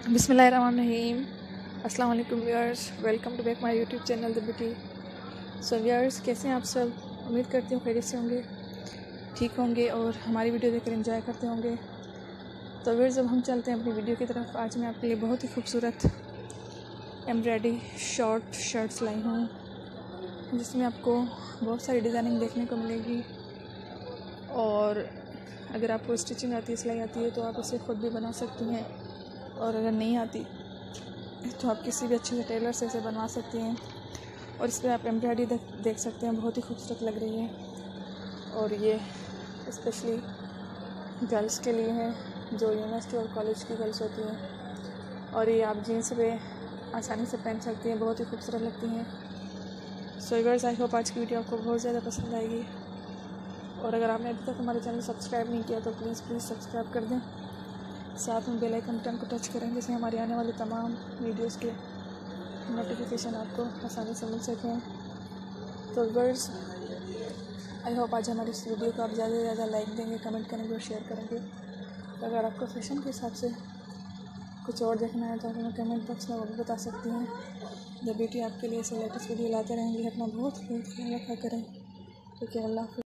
बिस्मिल्लाहिर्रहमानिर्रहीम। अस्सलाम वालेकुम viewers, welcome to back my YouTube channel the beauty. So viewers, कैसे हैं आप सब? उम्मीद करती हूँ खैरियत से होंगे, ठीक होंगे और हमारी वीडियो देखकर एंजॉय करते होंगे। तो व्यूअर्स, अब हम चलते हैं अपनी वीडियो की तरफ। आज मैं आपके लिए बहुत ही खूबसूरत एम्ब्रॉयडरी शॉर्ट शर्ट्स लाई हूँ, जिसमें आपको बहुत सारी डिज़ाइनिंग देखने को मिलेगी। और अगर आपको स्टिचिंग आती है, सिलाई आती है, तो आप इसे ख़ुद भी बना सकती हैं, और अगर नहीं आती तो आप किसी भी अच्छे से टेलर से इसे बनवा सकती हैं। और इस पर आप एम्ब्रॉयडरी देख सकते हैं, बहुत ही खूबसूरत लग रही है। और ये स्पेशली गर्ल्स के लिए है, जो यूनिवर्सिटी और कॉलेज की गर्ल्स होती हैं। और ये आप जीन्स पे आसानी से पहन सकती हैं, बहुत ही खूबसूरत लगती हैं। सो व्यूअर्स, आई होप आज की वीडियो आपको बहुत ज़्यादा पसंद आएगी। और अगर आपने अभी तक हमारे चैनल सब्सक्राइब नहीं किया तो प्लीज़ सब्सक्राइब कर दें, साथ में बेल आइकन बटन को टच करें, जिससे हमारे आने वाले तमाम वीडियोस के नोटिफिकेशन आपको आसानी से मिल सकें। तो व्यूअर्स, आई होप आज हमारी इस वीडियो को आप ज़्यादा से ज़्यादा लाइक देंगे, कमेंट करेंगे और शेयर करेंगे। तो अगर आपको फैशन के हिसाब से कुछ और देखना है तो आप हमें कमेंट बॉक्स में वो भी बता सकती हैं। द ब्यूटी आपके लिए ऐसे लेटेस्ट वीडियो लाते रहेंगे। अपना बहुत ख्याल रखा करें। तो क्या अल्लाह।